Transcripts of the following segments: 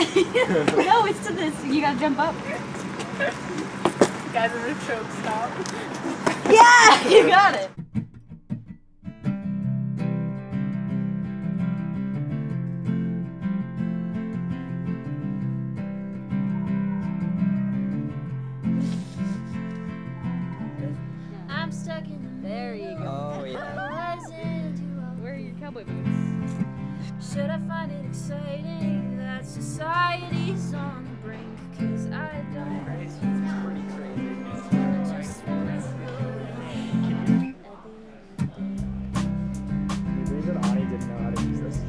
No, it's to this. You gotta jump up. Guys, I'm gonna choke stop. Yeah, you got it. I'm stuck in the There you go. Oh yeah. Where are your cowboy boots? Should I find it exciting that society's on the brink? Cause I don't just wanna go at the end of the The reason Ani didn't know how to use this.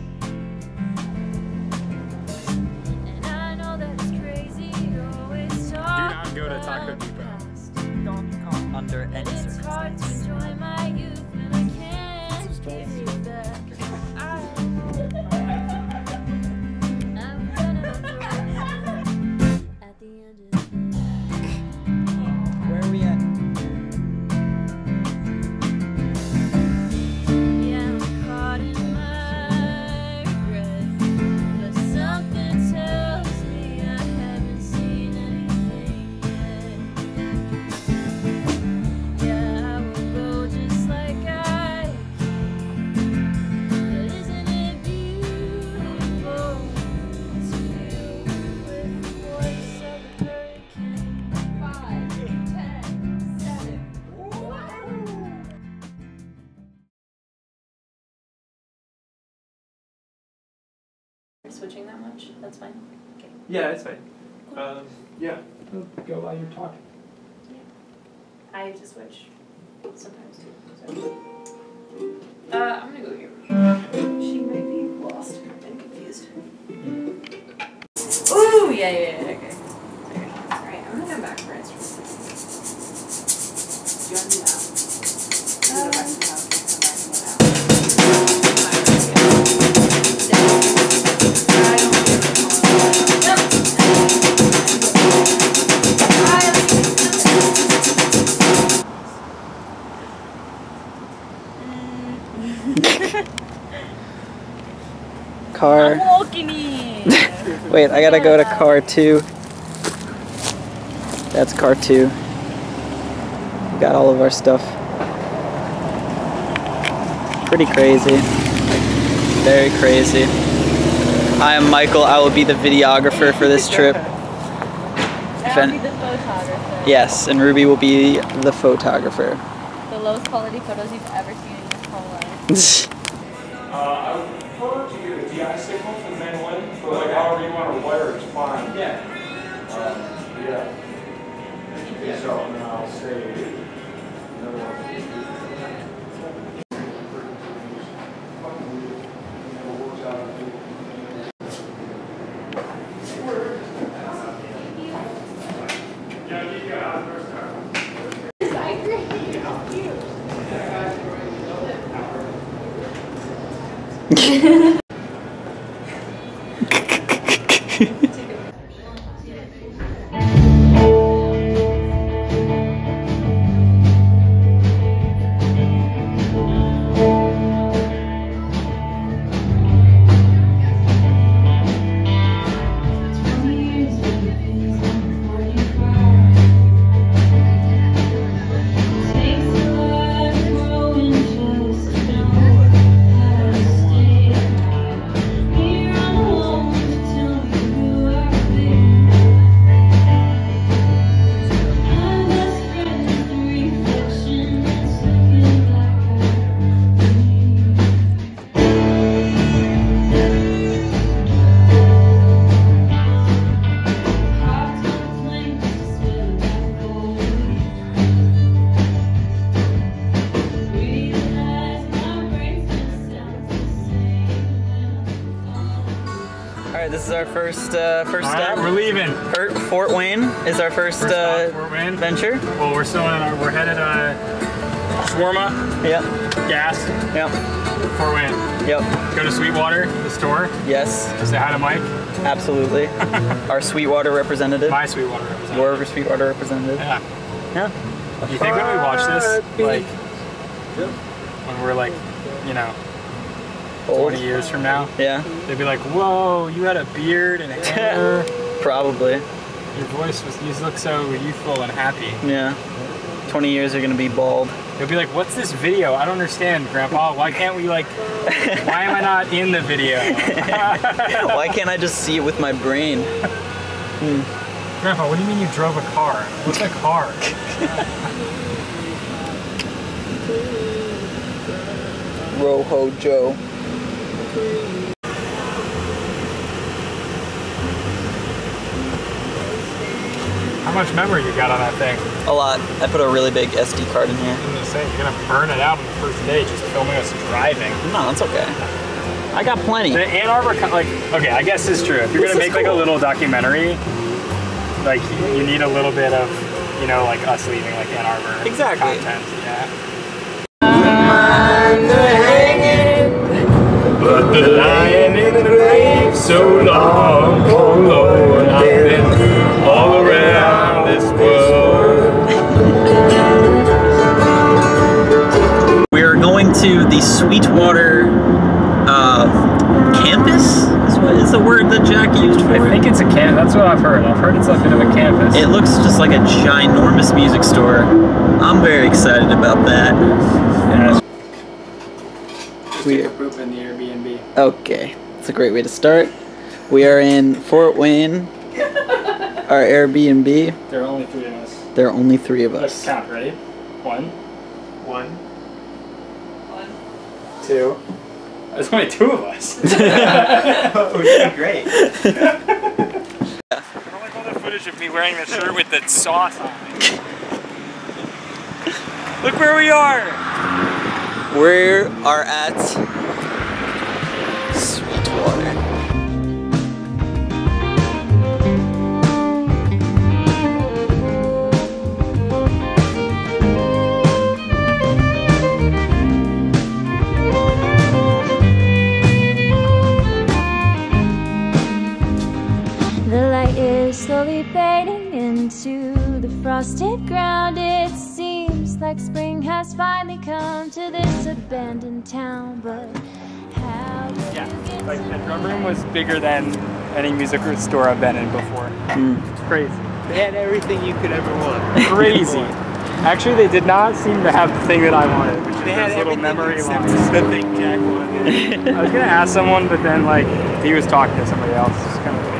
And I know that it's crazy, always talk not go to Taco about the Depot. past. Under any It's hard to circumstance. enjoy my youth when I can't give it back. I'm gonna enjoy it at the end of the day. Where are we at? Yeah, I'm caught in my regret, but something tells me I haven't seen anything yet. Yeah, I will go just like I came, but isn't it beautiful to feel with the voice of a hurricane? 5, 10, 7. Switching that much? That's fine. Okay. Yeah, it's fine. Yeah. Go while you're talking. I have to switch sometimes too. So. I'm gonna go here. She might be lost and confused. Ooh, yeah, okay. Alright, I'm gonna come back for instruments. Do you want to do that? Go back to the house and come back and let out. Car. Walking in. Wait, I gotta go to car 2. That's car 2. We got all of our stuff. Pretty crazy. Very crazy. I am Michael. I will be the videographer for this trip. I'll be the photographer. Yes, and Ruby will be the photographer. The lowest quality photos you've ever seen in your whole life. I would prefer to get a DI signal for the mandolin, but like however you want to wire it's fine. Yeah. Yeah. So, and then I'll say another one. Alright, this is our first stop. We're leaving. Fort Wayne is our first stop, Fort Wayne. venture. Well, we're still in we're headed shawarma, Yep. gas, Yep. Fort Wayne. Yep. Go to Sweetwater, the store. Yes. Say hi to Mike. Absolutely. Our Sweetwater representative. My Sweetwater representative. Your Sweetwater representative. Yeah. Yeah. You think when we watch this, like, when we're like, you know, 20 years from now. Yeah. They'd be like, whoa, you had a beard and hair. Probably. Your voice was, you look so youthful and happy. Yeah. 20 years are gonna be bald. They'll be like, what's this video? I don't understand, Grandpa. Why can't we like, why am I not in the video? Why can't I just see it with my brain? Grandpa, what do you mean you drove a car? What's a car? Roho Joe. How much memory you got on that thing? A lot. I put a really big SD card in here. I'm gonna say, you're gonna burn it out on the first day just filming us driving. No, that's okay. I got plenty. The Ann Arbor, like, okay, I guess it's true. If you're gonna make like a little documentary, like you need a little bit of, you know, like us leaving like Ann Arbor Exactly. content. Yeah. But the lion in the grave so long, oh Lord, I've been all around this world. We are going to the Sweetwater campus? What is the word that Jack used for it? I think it's a that's what I've heard. I've heard it's a bit of a campus. It looks just like a ginormous music store. I'm very excited about that. Yeah. Just take a poop in the Airbnb. Okay, that's a great way to start. We are in Fort Wayne, our Airbnb. There are only 3 of us. There are only 3 of Let's us. count, ready? 1, 2. There's only 2 of us. We're doing great. I don't like all the footage of me wearing the shirt with the sauce on it. Look where we are! We are at Sweetwater. The light is slowly fading into the frosted ground. It seems like spring has finally come to this abandoned town. But how will Yeah, you get like to the drum room was bigger than any music store I've been in before. It's crazy. They had everything you could ever want. Crazy. Actually, they did not seem to have the thing that I wanted, which is They had this little everything memory except line. the thing Jack wanted. I was gonna ask someone, but then like he was talking to somebody else. It's kind of funny.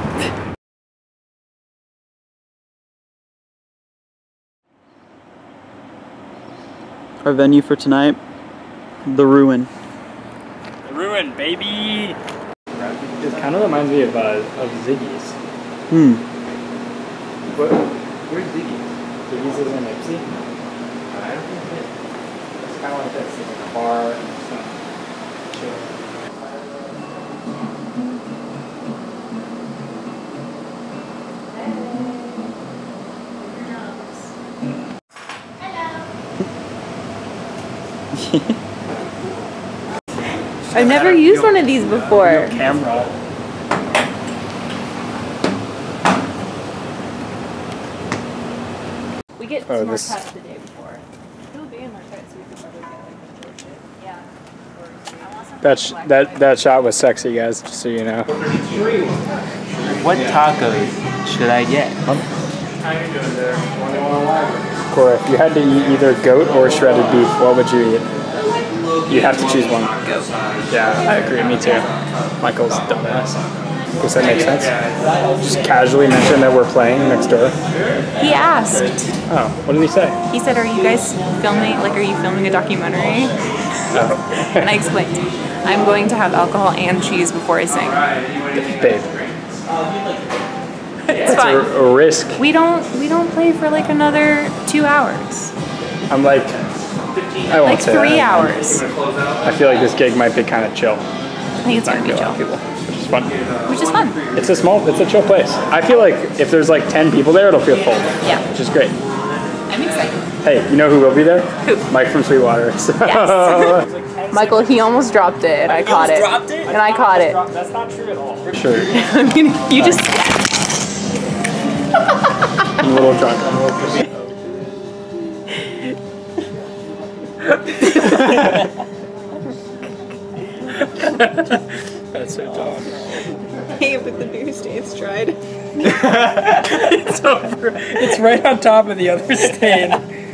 Our venue for tonight, The Ruin. The Ruin, baby. It kind of reminds me of Ziggy's. Where's Ziggy? Ziggy's is in Ipsy. I don't think It's kind of like this. It's like a bar and stuff. Chill. I've never used one of these before. Camera. We get Oh, some more this- cuts the day before. It'll be in more cuts, so we could probably get like George it. Yeah. I want something That shot was sexy, guys. Just so you know. What tacos should I get? Cora, if you had to eat either goat or shredded beef, what would you eat? You have to choose one. Goat. Yeah, I agree. Me too. Michael's dumbass. Does that make sense? Just casually mention that we're playing next door. He asked. Oh, what did he say? He said, "Are you guys filming? Like, are you filming a documentary?" Oh. And I explained, "I'm going to have alcohol and cheese before I sing." Babe. It's It's fine. a risk. We don't play for like another 2 hours. I'm like, I won't Like say 3 that. hours. I feel like this gig might be kind of chill. I think it's gonna be Not chill. people, which is fun. Which is fun. It's a chill place. I feel like if there's like 10 people there, it'll feel full. Yeah. Which is great. I'm excited. Hey, you know who will be there? Who? Mike from Sweetwater. So- Yes. Michael, he almost dropped it and I caught it. And I caught it. That's not true at all. Sure. I mean, you just... I'm a little drunk. That's so dumb. Hey, but the beer stain's dried. It's over. It's right on top of the other stain.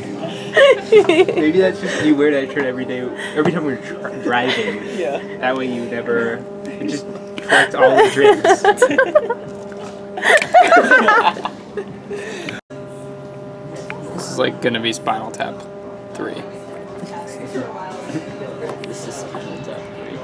Maybe that's just you wear that shirt every day, every time we're driving. Yeah. That way you never, it just collects all the drips. This is like gonna be Spinal Tap 3. This is Spinal Tap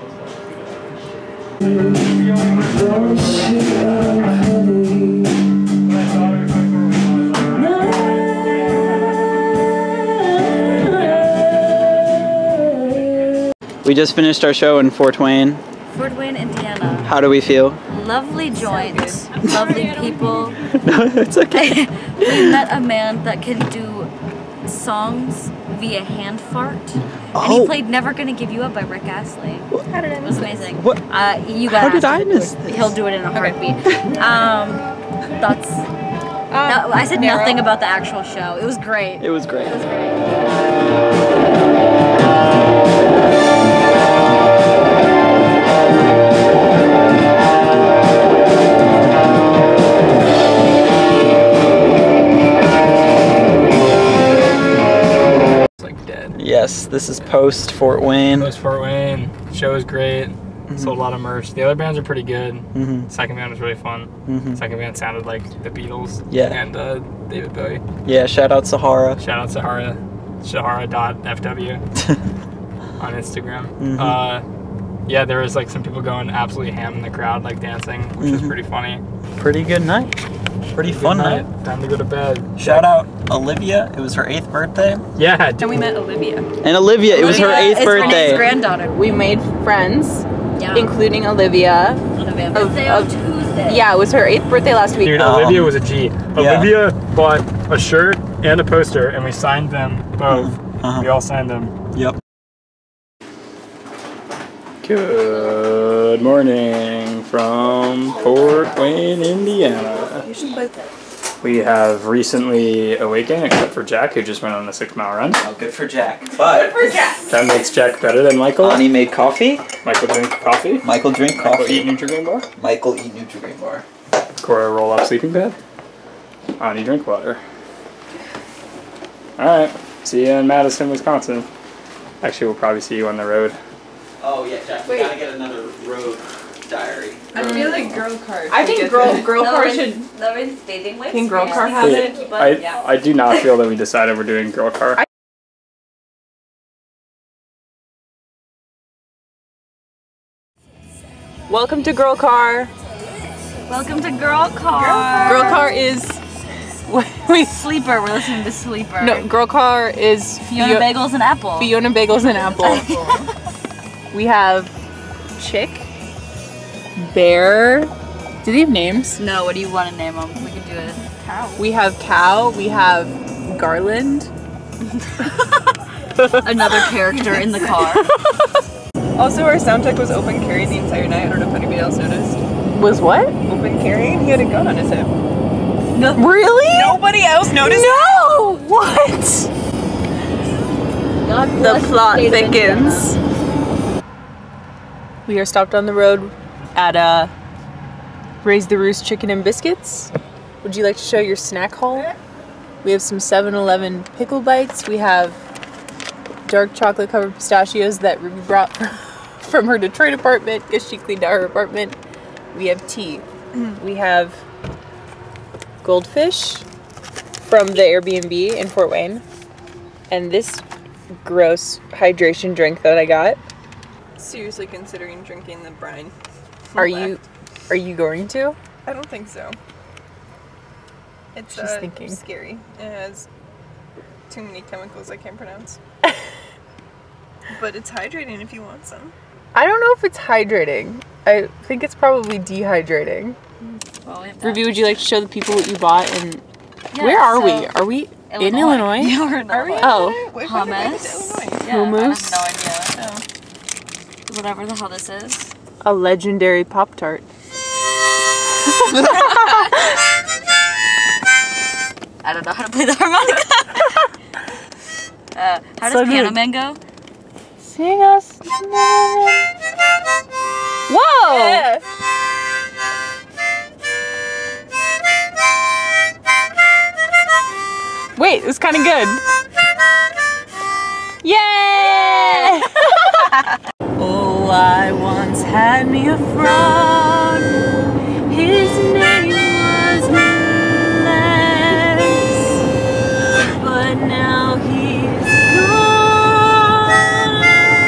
3. We just finished our show in Fort Wayne. Fort Wayne, Indiana. How do we feel? Lovely joint, lovely people. It's okay. We met a man that can do songs via hand fart. And he played Never Gonna Give You Up by Rick Astley. How did I It was amazing. What? You How gotta did I miss this? He'll do it in a heartbeat. That's. No, I said nothing about the actual show. It was great. It was great. Yes, this is post Fort Wayne. Post Fort Wayne. Show was great. Sold a lot of merch. The other bands are pretty good. Second band was really fun. Second band sounded like the Beatles. Yeah. And David Bowie. Yeah, shout out Sahara. Shout out Sahara. Sahara.fw on Instagram. Yeah, there was like some people going absolutely ham in the crowd, like dancing, which was pretty funny. Pretty good night. Pretty fun night. Time to go to bed. Shout out Olivia. It was her 8th birthday. Yeah. And we met Olivia. And Olivia, it was her 8th is birthday. Renee's granddaughter. We made friends, Yeah. including Olivia. Olivia. Birthday on Tuesday. Yeah, it was her 8th birthday last week. Dude, Olivia was a G. Olivia bought a shirt and a poster, and we signed them both. We all signed them. Yep. Good morning from Fort Wayne, Indiana. We have recently awakened, except for Jack, who just went on a 6-mile run. Oh, good for Jack. But That makes Jack better than Michael. Ani made coffee. Michael drink coffee. Michael drink Michael coffee. eat Nutrigrain bar. Michael eat Nutrigrain bar. Kora roll up sleeping bag. Ani drink water. Alright, see you in Madison, Wisconsin. Actually, we'll probably see you on the road. Oh yeah, Jack. We gotta get another road diary. I feel like girl card. I think girl car should. Lauren's dating life. Can girl car have it? I do not feel that we decided we're doing girl car. Welcome to Girl Car. Welcome to Girl Car. Girl Car is. Wait, Sleeper. We're listening to Sleeper. no, Girl Car is Fiona Bagels and Apple. Fiona Bagels and Apple. We have Chick, Bear. Do they have names? No, what do you want to name them? We can do it. Cow. We have Cow. We have Garland. Another character in the car. Also, our sound check was open carry the entire night. I don't know if anybody else noticed. Was what? Open carry? He had a gun on his hip. Really? Nobody else noticed? No! What? God The bless plot state of thickens. We are stopped on the road at Raise the Roost Chicken and Biscuits. Would you like to show your snack haul? We have some 7-Eleven pickle bites. We have dark chocolate covered pistachios that Ruby brought from her Detroit apartment because she cleaned out her apartment. We have tea. We have goldfish from the Airbnb in Fort Wayne. And this gross hydration drink that I got. Seriously considering drinking the brine. Are you going to? I don't think so. It's She's thinking. scary. It has too many chemicals I can't pronounce. But it's hydrating if you want some. I don't know if it's hydrating. I think it's probably dehydrating. Well, we have that. Ruby, would you like to show the people what you bought? And Yeah, where are so- we? Are we in Illinois? Yeah, we're in Illinois. Oh, Wait, Hummus. Illinois. Yeah, Hummus. I have no idea. Whatever the hell this is. a legendary Pop-Tart. I don't know how to play the harmonica. How does So Piano good. Man go? Sing us. Whoa! Yeah. Wait, it was kind of good. Yay! Oh, I once had me a frog. His name was Les, but now he's gone.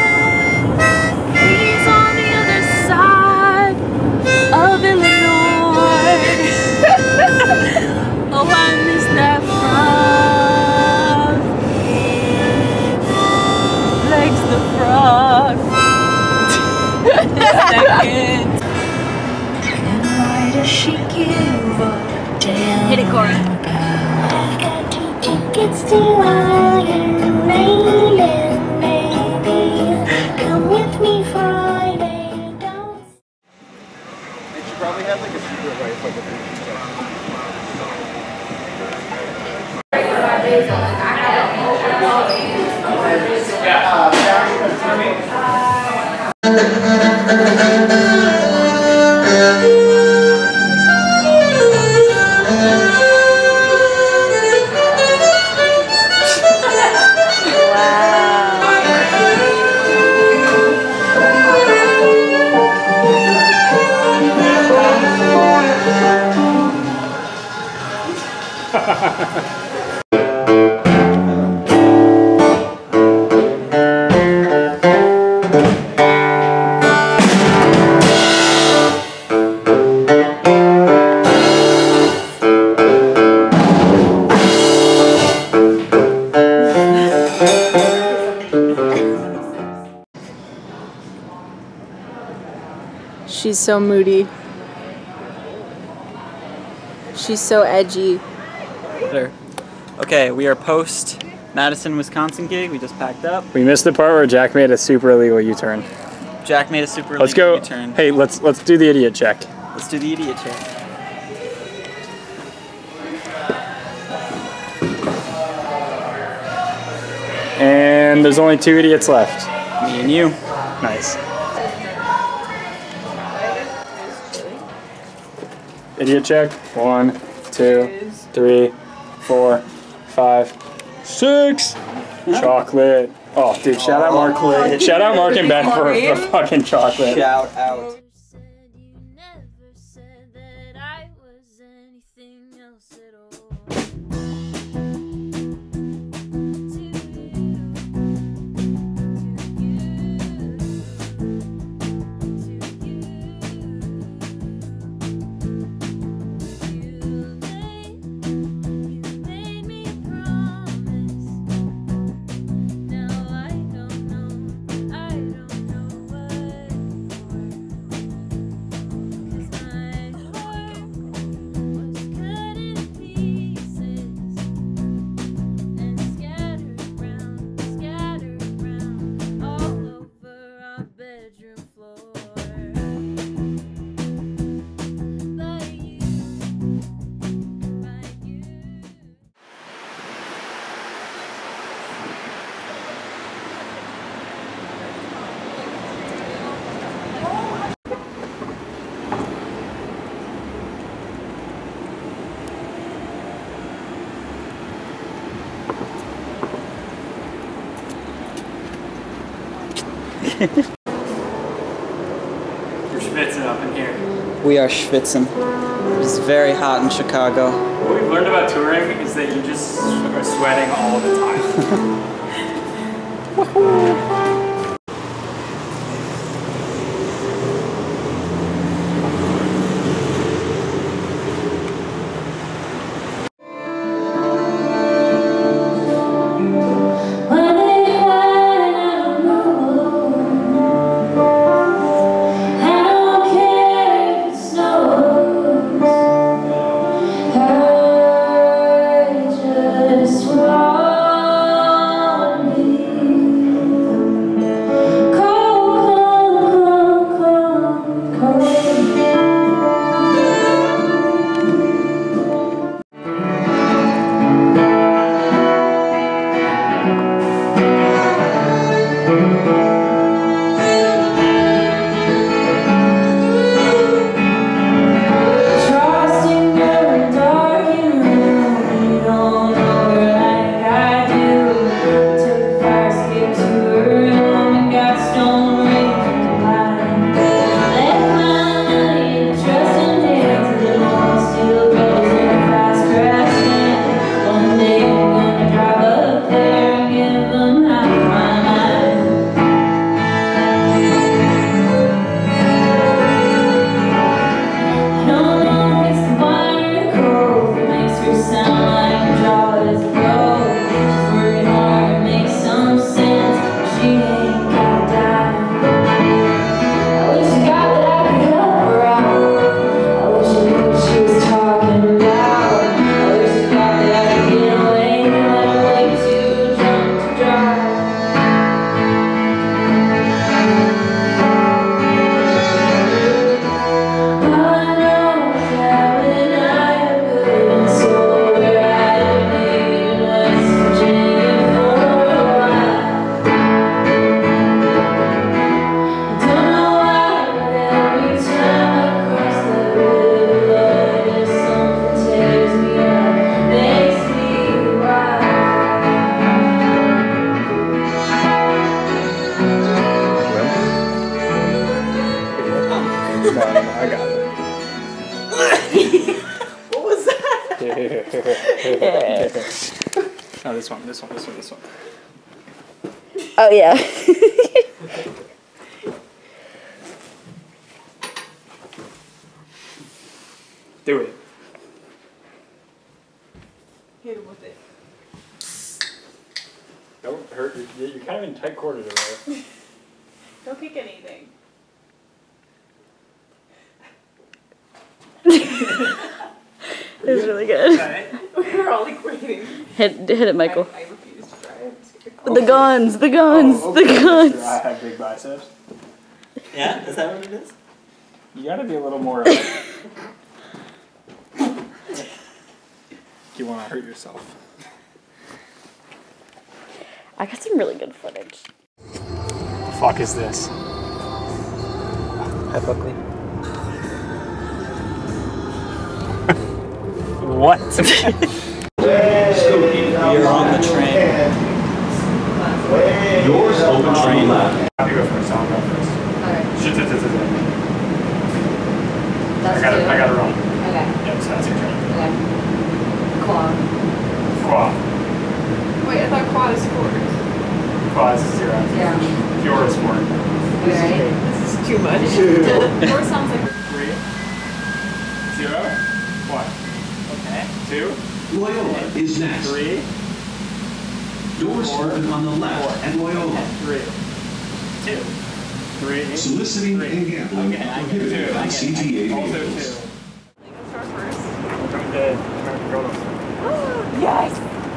He's on the other side of Illinois. Oh, I miss that frog. Legs the frog. Second. And why does she give up? Hit it, Kora. I've got 2 tickets to Iron Maiden, baby. Come with me Friday. Don't. They should probably have like a secret life, like a She's so moody. She's so edgy. There. Okay, we are post Madison, Wisconsin gig. We just packed up. We missed the part where Jack made a super illegal U-turn. Jack made a super Let's illegal go. U-turn. Hey, let's do the idiot check. Let's do the idiot check. And there's only 2 idiots left. Me and you. Nice. Idiot check. 1, 2, 3, 4, 5, 6. Chocolate. Oh, dude, shout out Mark. Shout out Mark and Ben for the fucking chocolate. Shout out. You never said that I was anything else at all. You're schwitzing up in here. We are schwitzing. It's very hot in Chicago. What we've learned about touring is that you just are sweating all the time. Just want me. What was that? Oh, this one. Oh yeah. Do it. Hit him with it. Don't hurt. You're kind of in tight quarters over there. Don't kick anything. It was really good. We were all like waiting. Hit it, Michael. I refuse to try it. The guns, the guns, Oh, the guns. I have big biceps. Yeah, is that what it is? You gotta be a little more. You want to hurt yourself. I got some really good footage. The fuck is this? Hi, Buckley. What? You're on the train. Yours open train left. I'll go first. I'll go first. Alright. That's I got it wrong. Okay. Yep, so that's your turn. Okay. Quad. Quad. Wait, I thought quad is 4. Quad is 0. Yeah. Pure is 4. Alright. This is too much. 4 sounds like 3, 0, 1. Okay. 2, Loyola is next. 3, Doors open on the left at Loyola. 3, 2, 3. Soliciting and gambling Okay, I get prohibited 2. by CTA Also vehicles. 2. start first. Okay, American Girl. Yes!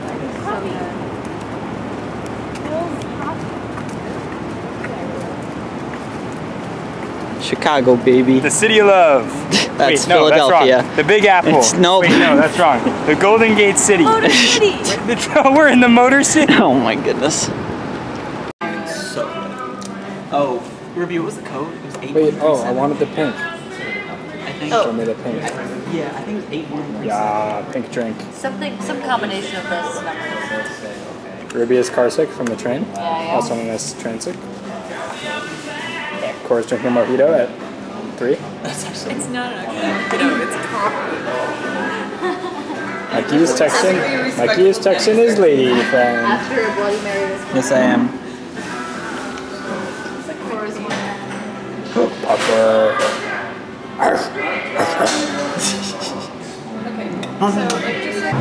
Chicago, baby. The City of Love. That's Wait, no, Philadelphia. That's wrong. The Big Apple. Nope. Wait, no, that's wrong. The Golden Gate City. Motor City. We're in the Motor City. Oh my goodness. So. Oh, Ruby, what was the code? It was 8. Wait, oh, I wanted the pink. I think. Oh. Show me the pink. Yeah, I think 8-1. Yeah, pink drink. Some combination of this. Ruby is car sick from the train. Yeah. Also known as train sick. Cora's drinking a mojito at 3. That's actually. It's not actually, it's coffee. Mikey is texting his lady friend. After a Bloody Mary was Yes, I am. It's like Cora's one. Pupper. Okay. So, like, just like.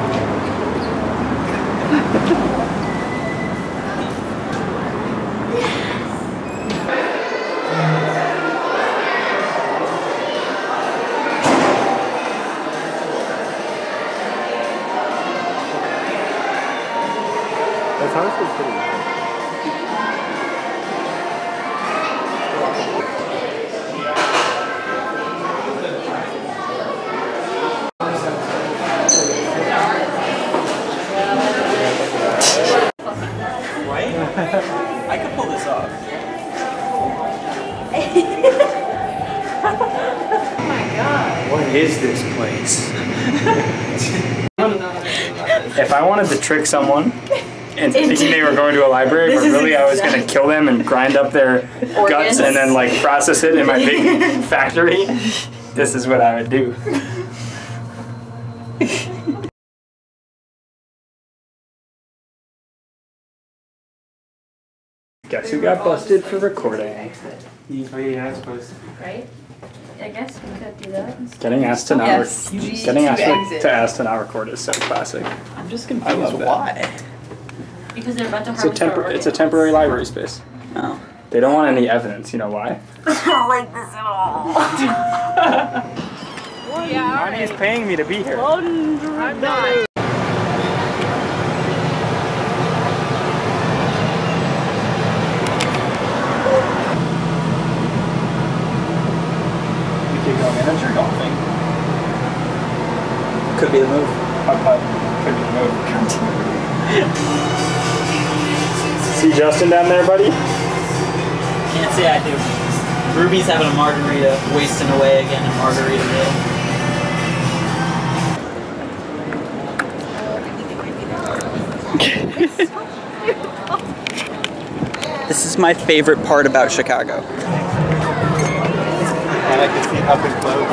That's honestly pretty good. Right? I could pull this off. What is this place? If I wanted to trick someone and thinking they were going to a library, but really I was going to kill them and grind up their guts and then like process it in my big factory, this is what I would do. Guess who got busted for recording? Right? I guess we could do that. Getting asked to not Yes. getting asked to not record is so classic. I'm just confused. Why? Because they're about to It's a it's a temporary library space. Oh. They don't want any evidence. You know why? I don't like this at all. Ani is paying me to be here. I'm not. We could go manager golfing. Could be the move. Putt-putt. Could be the move. See Justin down there, buddy? Can't say I do. Ruby's having a margarita, wasting away again in Margaritaville. This is my favorite part about Chicago. glad I could see it up and close.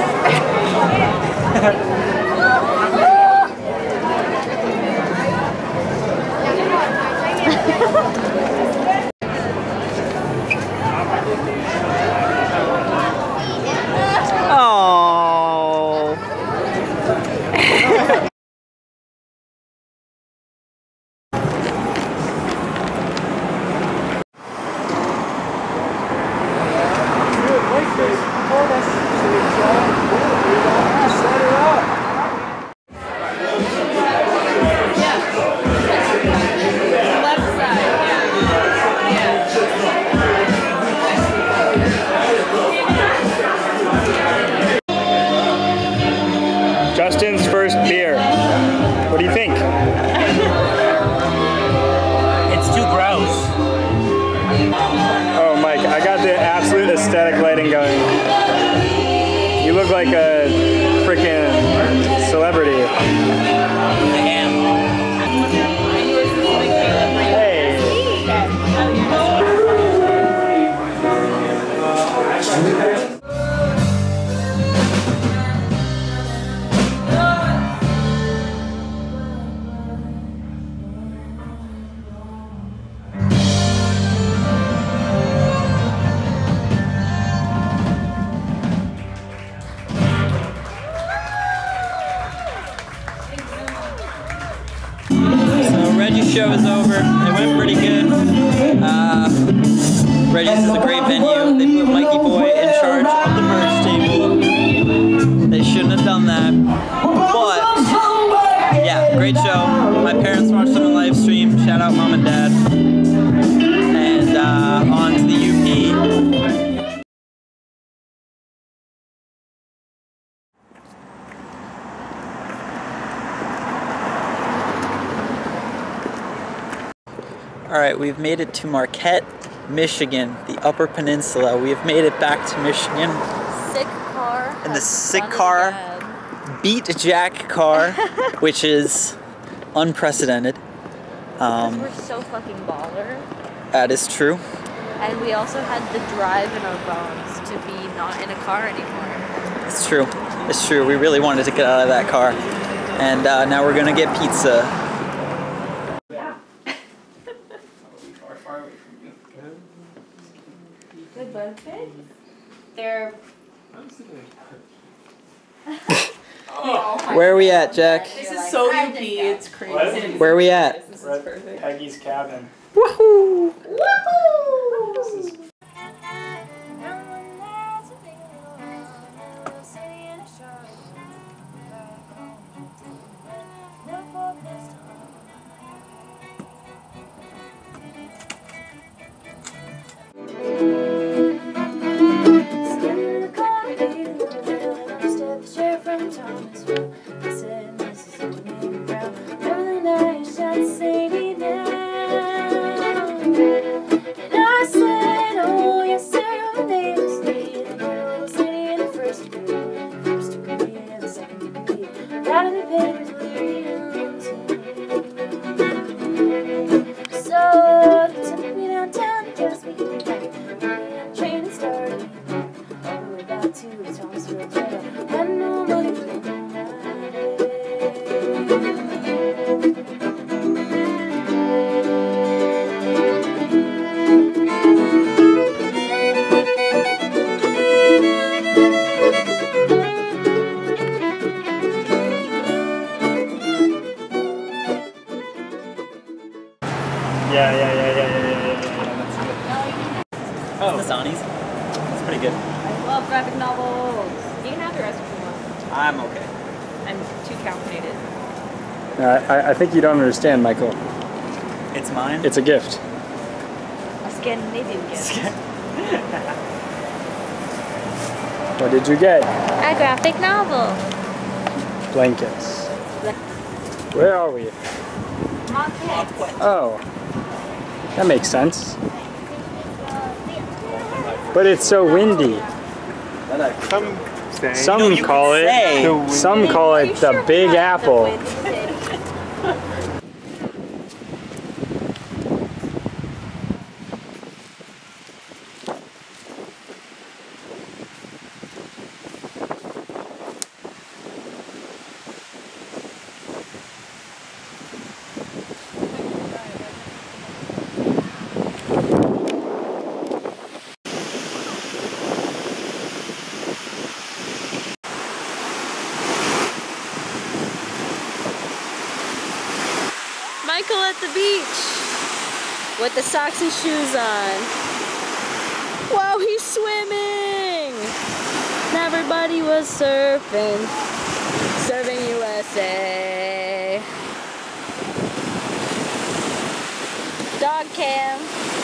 Oh. Justin's first beer. What do you think? It's too gross. Oh, Mike, I got the absolute aesthetic lighting going. You look like a freaking celebrity. I am. Hey. So Reggie's show is over. It went pretty good. Reggie's is a great venue. They put Mikey Boy in charge of the merch table. They shouldn't have done that. But yeah, great show. My parents watched it on live stream. Shout out mom and dad. And on to the UP. Alright, we've made it to Marquette, Michigan, the Upper Peninsula. We have made it back to Michigan. Sick car. And the sick car beat Jack car, which is unprecedented. We're so fucking baller. That is true. And we also had the drive in our bones to be not in a car anymore. It's true. It's true. We really wanted to get out of that car. And now we're gonna get pizza. Good benefit. They're. Where are we at, Jack? This is so UP, it's crazy. Where are we at? This is perfect. Peggy's cabin. Woohoo! Woohoo! Yeah. That's good. Oh, this Ani's. It's pretty good. I love graphic novels. You can have the rest if you want. I'm okay. I'm too caffeinated. I think you don't understand, Michael. It's mine? It's a gift. A Scandinavian gift. What did you get? A graphic novel. Blankets. Where are we? Oh, that makes sense. But it's so windy. Some call it the Big Apple. Michael at the beach with the socks and shoes on. Whoa, he's swimming! And everybody was surfing. Surfing USA. Dog cam.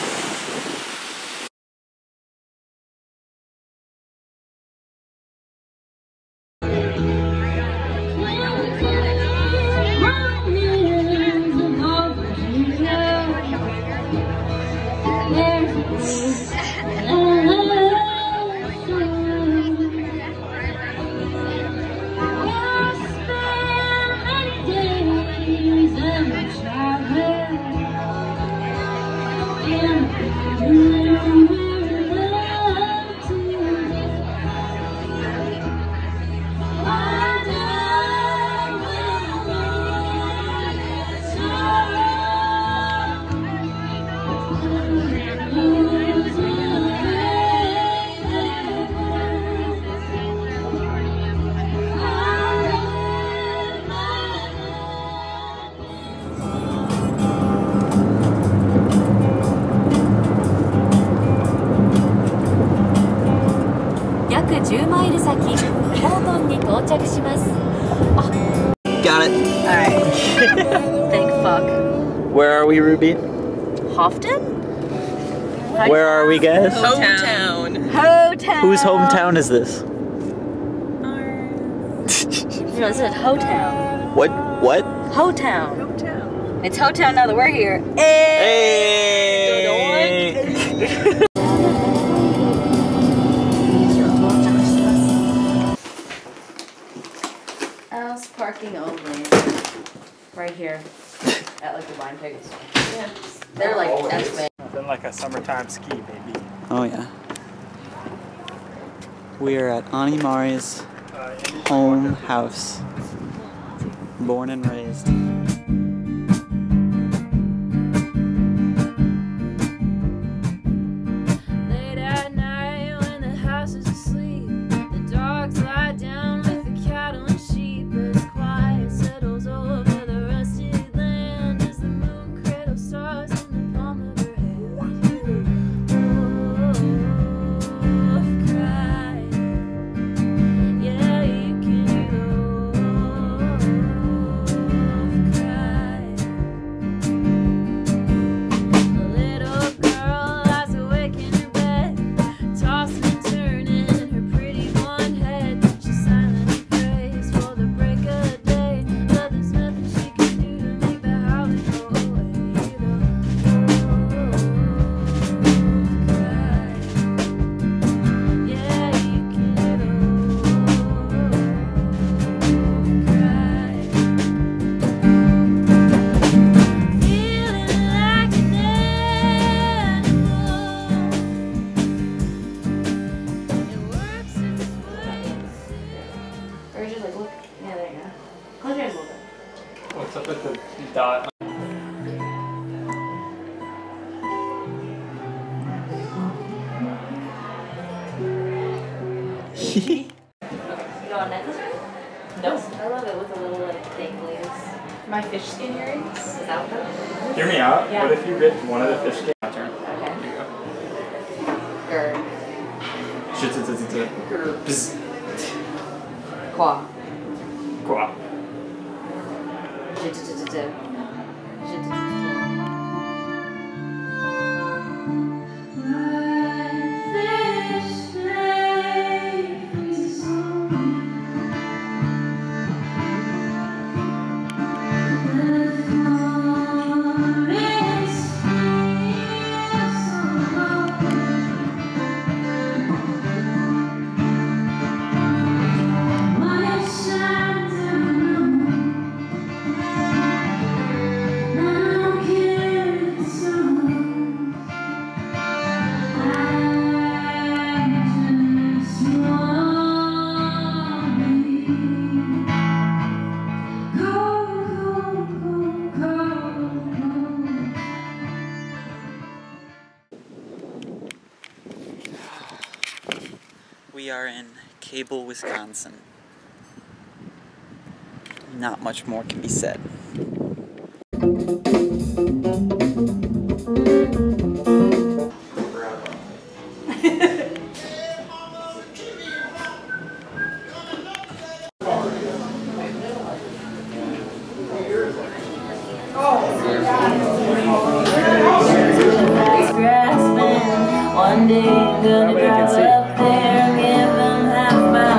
Got it. Alright. Thank fuck. Where are we, Ruby? Houghton? Where are we, guys? Hometown. Ho-town. Whose hometown is this? No, it said Ho-town. What? What? Ho-town. Hometown. It's Ho-town now that we're here. Hey! House parking only. Right here. At like the wine pigs. Yeah. They're like, that's big. Nothing like a summertime ski, baby. Oh yeah. We are at Ani Mari's home house. Born and raised. Late at night when the house is asleep, the dogs lie down with the cattle and sheep. As quiet settles over the rusty land, as the moon cradles stars in the palm of her hand. Oh, I've cried. Yeah, you can go. I've cried. A little girl lies awake in her bed, tossing and turning her pretty blonde head. She silently prays for the break of day, but there's nothing she can do to make the howling go away. Yeah, you can go. Feeling like an animal. It works its way. Or just like look. Yeah, there you go. Close your eyes a little bit. What's up with the dot? You want necklace ring? No. I love it with a little like danglies. My fish skin earrings. Is that what? Hear me out. Yeah. What if you ripped one of the fish skin? My turn. Okay. Here you go. Grr. Bzz. Qua. Qua. We are in Cable, Wisconsin. Not much more can be said. One day I'm gonna drive up there and give them half my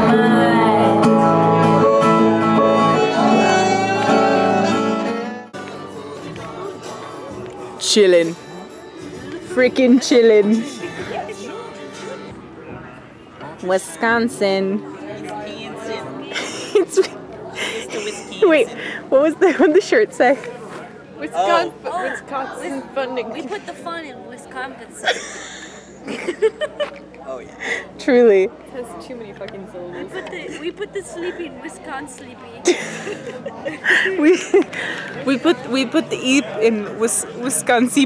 mind. Chillin'. Freaking chillin'. Wisconsin. It's wait, what did the shirt say? Wisconsin funding. We put the fun in Wisconsin. Oh yeah. Truly. It has too many fucking syllables. We put the sleepy in Wisconsin. we put the eep in Wisconsin.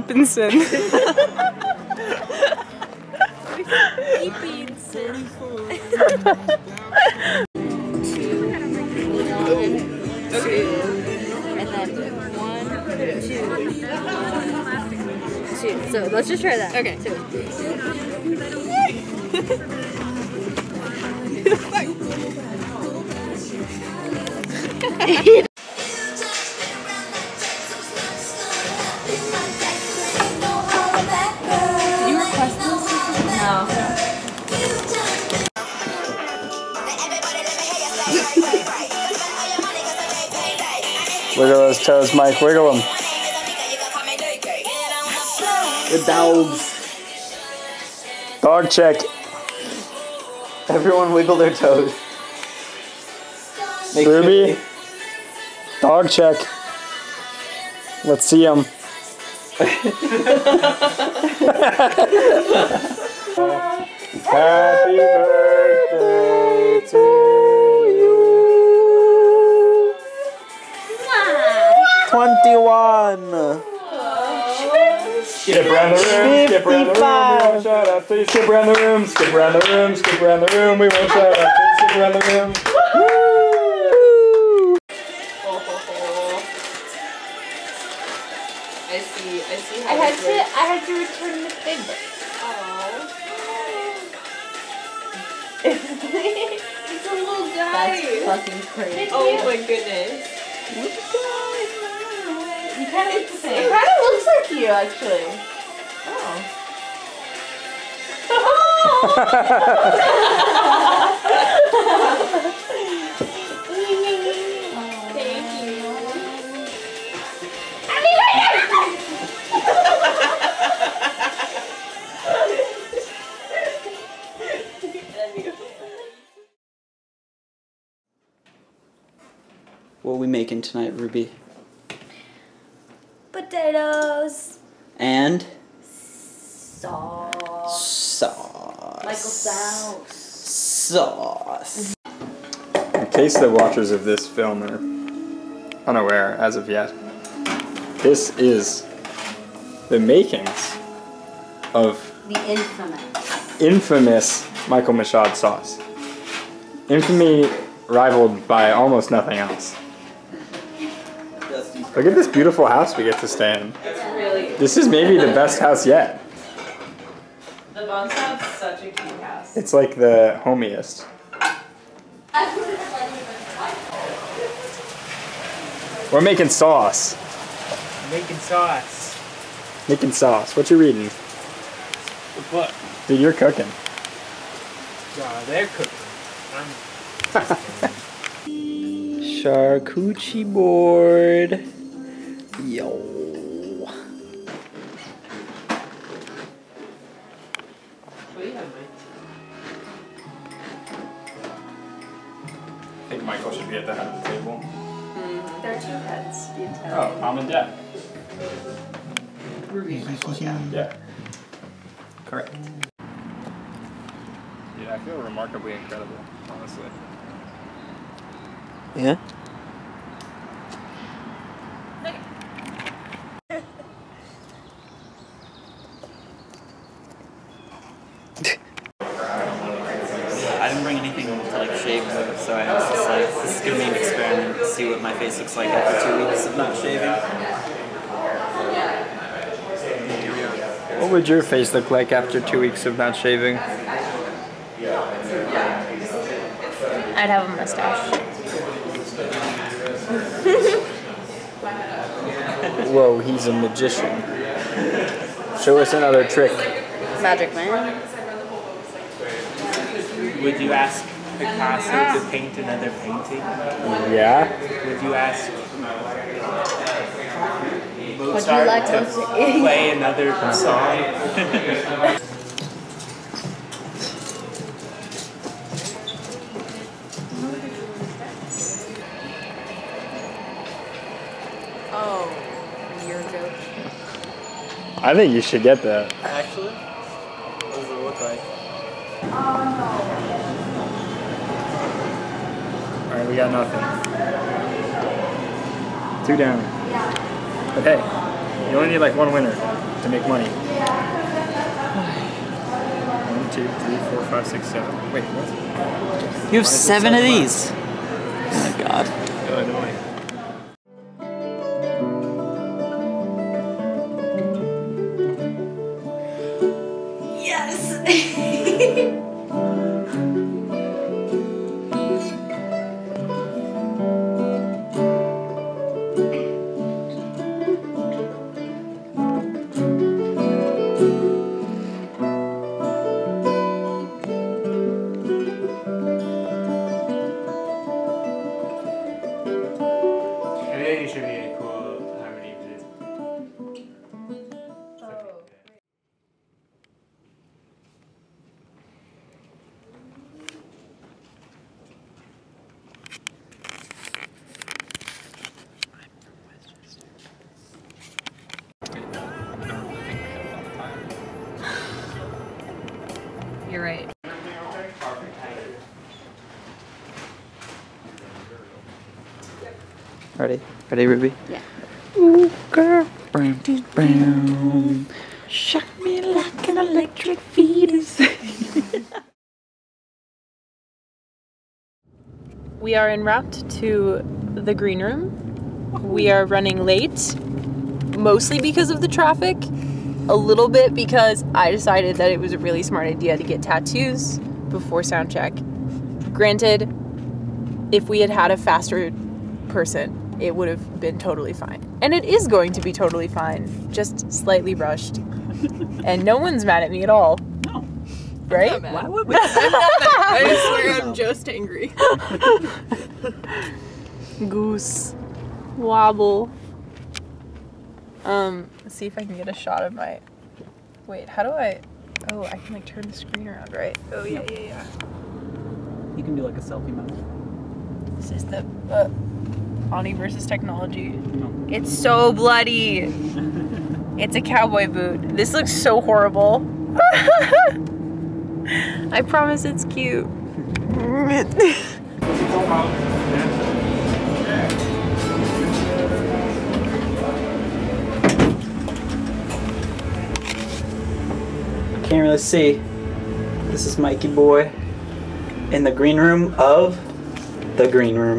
Okay. And then 1, 2, 2. So let's just try that. Okay. 2. Did you request this? No. Wiggle those toes, Mike. Wiggle them. The dogs. Dog check. Everyone wiggle their toes. Make Ruby. sure- Dog check. Let's see them. Happy birthday to you. 21. Skip around the room, skip around the room, we won't shut up. Please skip around the room, skip around the room, skip around the room, we won't shut up. Please skip around the room. Woo! I see I had to return the favor. It's a little guy. That's fucking crazy. Oh my goodness. You kind of look the same. It kind of looks like you, actually. Oh. Thank you. What are we making tonight, Ruby? Potatoes. And Sauce. sauce. Michael sauce. Sauce. In case the watchers of this film are unaware as of yet, this is the makings of The infamous Michaud Michaud sauce. Infamy rivaled by almost nothing else. Look at this beautiful house we get to stay in. This is maybe the best house yet. The Bones have such a cute house. It's like the homiest. We're making sauce. Making sauce. Making sauce. What you reading? What? Dude, you're cooking. Yeah, they're cooking. Charcuterie board. Yo. I think Michael should be at the head of the table. There are 2 heads. Oh, mom and dad. Ruby and Michael, yeah. Yeah. Correct. Dude, I feel remarkably incredible, honestly. Yeah? I didn't bring anything to like shave though, so I was just like, this is gonna be an experiment to see what my face looks like after 2 weeks of not shaving. What would your face look like after 2 weeks of not shaving? I'd have a mustache. Whoa, he's a magician. Show us another trick. Magic man. Would you ask Picasso to paint another painting? Yeah? Would you ask Would you Mozart like to to play another song? Oh, your joke. I think you should get that. Actually? What does it look like? Alright, we got nothing. 2 down. But hey, you only need like 1 winner to make money. 1, 2, 3, 4, 5, 6, 7. Wait, what? You have 7 of these. Oh my god. Illinois. I think it should be a cool harmony for this. You're right. Ready? Ready, Ruby? Yeah. Ooh, girl, brown, brown. Shock me like an electric fetus. We are en route to the green room. We are running late, mostly because of the traffic, a little bit because I decided that it was a really smart idea to get tattoos before sound check. Granted, if we had had a faster person, it would have been totally fine. And it is going to be totally fine, just slightly rushed. And no one's mad at me at all. No. Right? Why would we? I'm not mad. I swear I'm just angry. Goose. Wobble. Let's see if I can get a shot of my... Wait, how do I... Oh, I can like turn the screen around, right? Oh, yeah. You can do like a selfie mode. This is the Ani versus technology. It's so bloody. It's a cowboy boot. This looks so horrible. I promise it's cute. Can't really see. This is Mikey boy in the green room of the green room.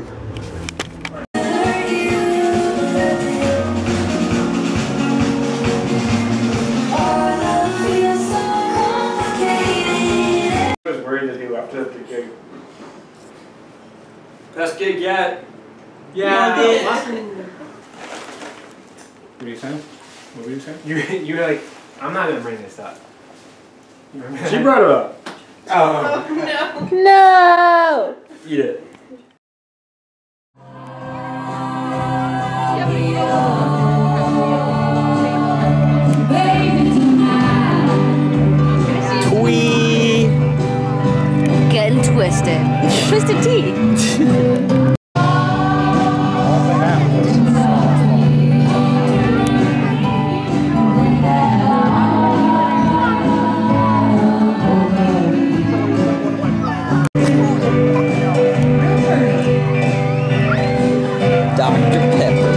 I was worried that he left it at the gig. Best gig yet. Yeah. What are you saying? What were you saying? You were like, I'm not gonna bring this up. You remember She that? brought it up. Oh. No! Eat it. Twee. Getting twisted. Twisted tea. Dr. Pepper.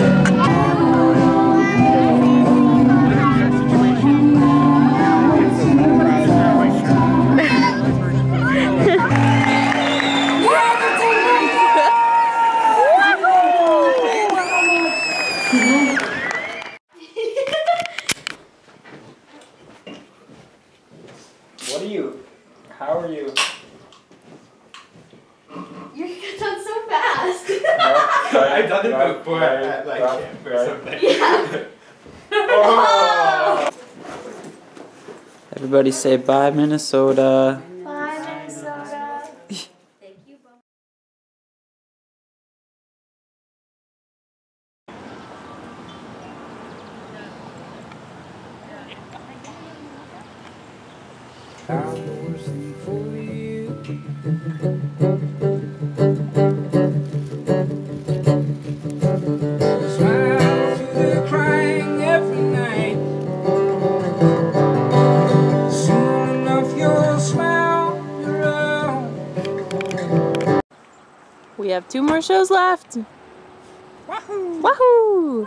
I've done it before at like camp or something. Yeah. Oh. Everybody say bye, Minnesota. Bye, Minnesota. Thank you, Bo. We have 2 more shows left. Wahoo! Wahoo!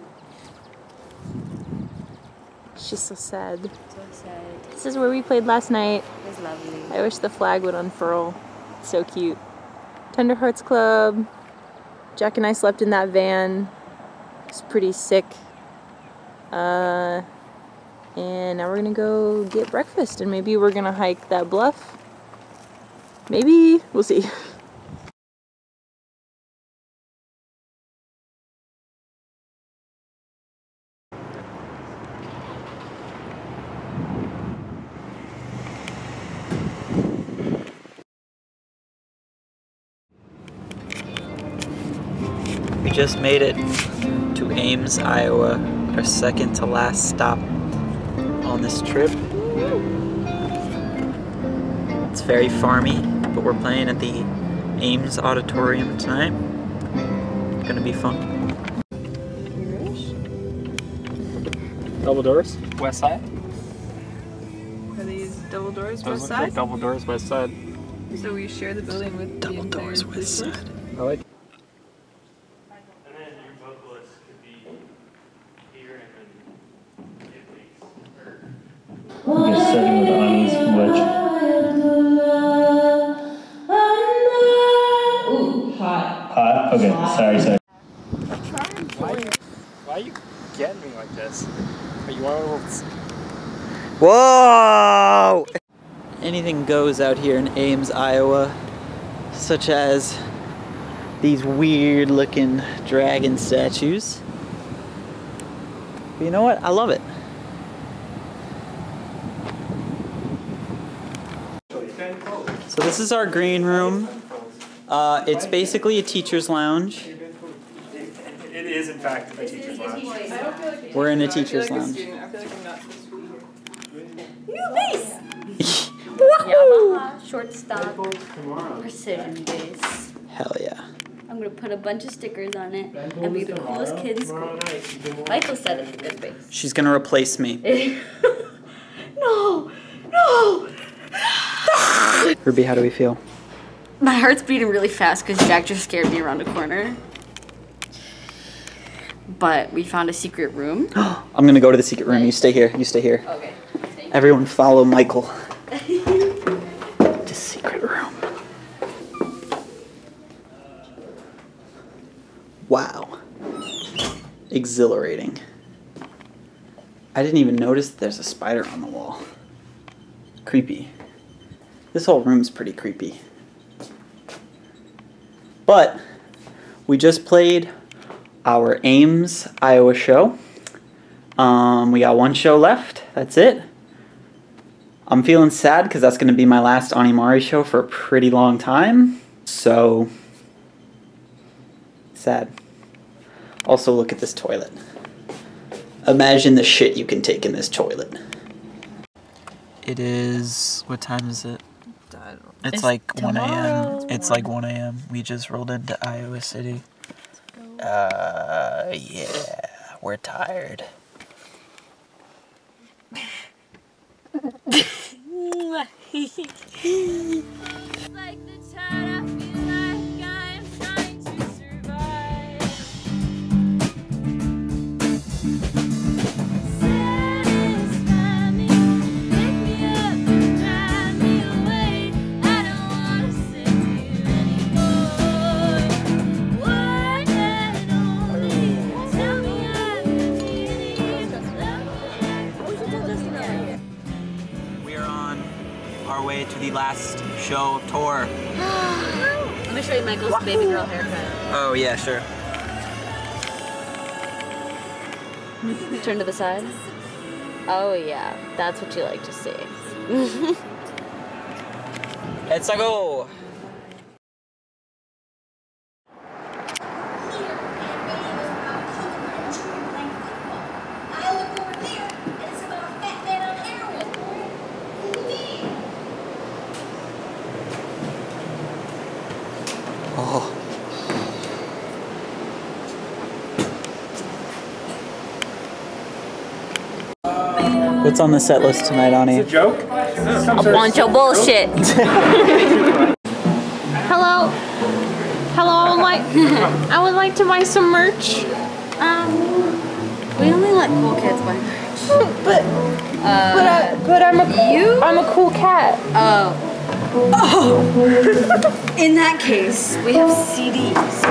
She's so sad. So sad. This is where we played last night. It was lovely. I wish the flag would unfurl. It's so cute. Tender Hearts Club. Jack and I slept in that van. It's pretty sick. And now we're gonna go get breakfast and maybe we're gonna hike that bluff. Maybe, we'll see. We just made it to Ames, Iowa, our second to last stop on this trip. It's very farmy, but we're playing at the Ames Auditorium tonight. It's gonna be fun. Double doors, west side. Are these double doors Those west look like side? double doors, west side. So we share the building with Double the entire doors, police west force? side. I like. And then your vocalist could be here and then it makes or Just starting with Ani's glitch. Ooh, hot. Hot? Okay, sorry. Why are you getting me like this? Are you want a little... Whoa! Anything goes out here in Ames, Iowa, such as these weird looking dragon statues. But you know what? I love it. So this is our green room. It's basically a teacher's lounge. It is in fact a teacher's lounge. We're in a I feel teacher's like a lounge. student. I feel like I'm not supposed to be here. New bass. Yamaha shortstop precision bass. Hell yeah. I'm gonna put a bunch of stickers on it and be the coolest kid in school. Michael said it's a good bass. She's gonna replace me. No, no. Ruby, how do we feel? My heart's beating really fast because Jack just scared me around the corner. But we found a secret room. I'm gonna go to the secret room. You stay here. You stay here. Okay. Everyone follow Michael. The secret room. Wow. Exhilarating. I didn't even notice that there's a spider on the wall. Creepy. This whole room's pretty creepy. But we just played our Ames, Iowa show. We got 1 show left. That's it. I'm feeling sad because that's going to be my last Animari show for a pretty long time. So, sad. Also, look at this toilet. Imagine the shit you can take in this toilet. It is... what time is it? It's like 1 a.m. It's like 1 a.m. We just rolled into Iowa City. Yeah, we're tired. Like the tide, I feel like I'm trying to survive. Satisfy me, pick me up and drive me away. I don't wanna sit here anymore. One and only, tell me I'm We are on our way to the last show of tour. Let me show you Michael's baby girl haircut. Oh yeah, sure. Turn to the side. Oh yeah, that's what you like to see. Let's go. Oh. What's on the set list tonight, Ani? It's a joke? A bunch of bullshit. Hello. Hello, I would like to buy some merch. We only let cool kids buy merch. But I'm a cool cat. Oh. In that case, we have CDs.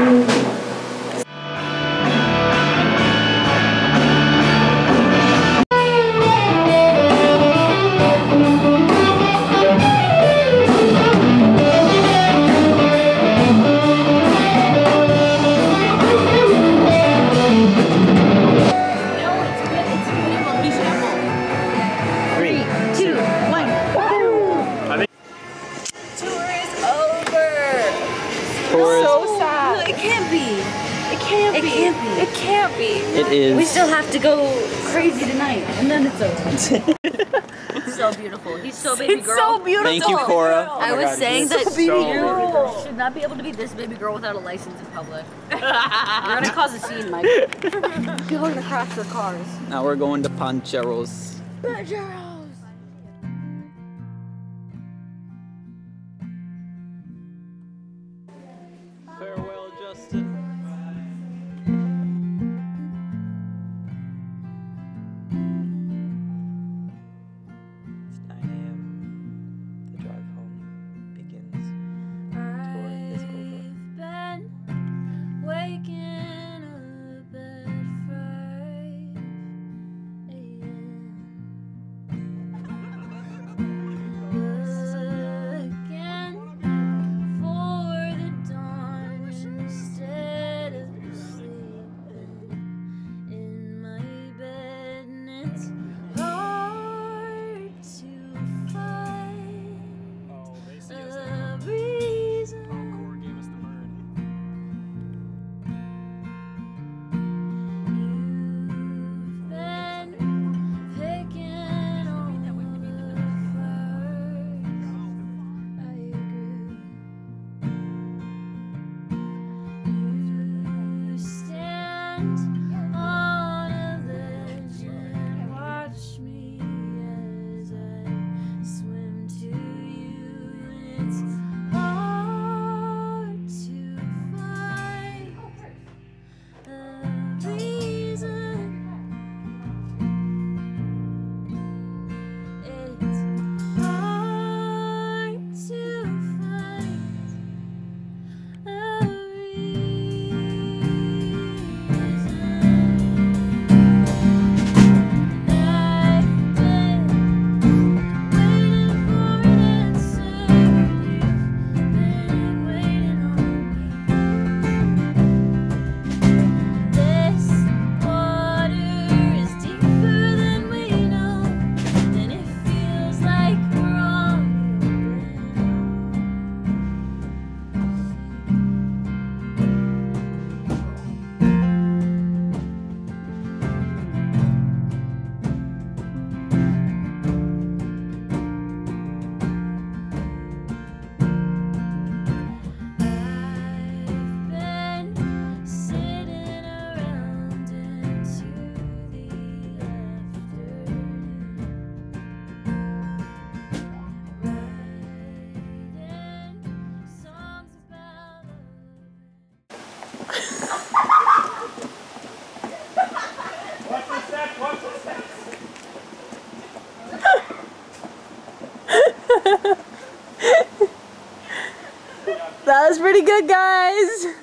It is. We still have to go crazy tonight, and then it's over. It's so beautiful. He's so baby girl. It's so beautiful. Thank you, Kora. I was saying that so you should not be able to be this baby girl without a license in public. You're gonna cause a scene, Mike. People are gonna crash their cars. Now we're going to Pancheros. Farewell, Justin. It's 9 a.m. The drive home begins. Tour is over. I've been waking up at 5 a.m. Looking for the dawn instead of sleeping in my bed, and it's hard to find a reason. You've been picking all the flowers I grew. You stand on a ledge and watch me as I swim to you. It's hard to find a reason. It's hard to find a That was pretty good, guys.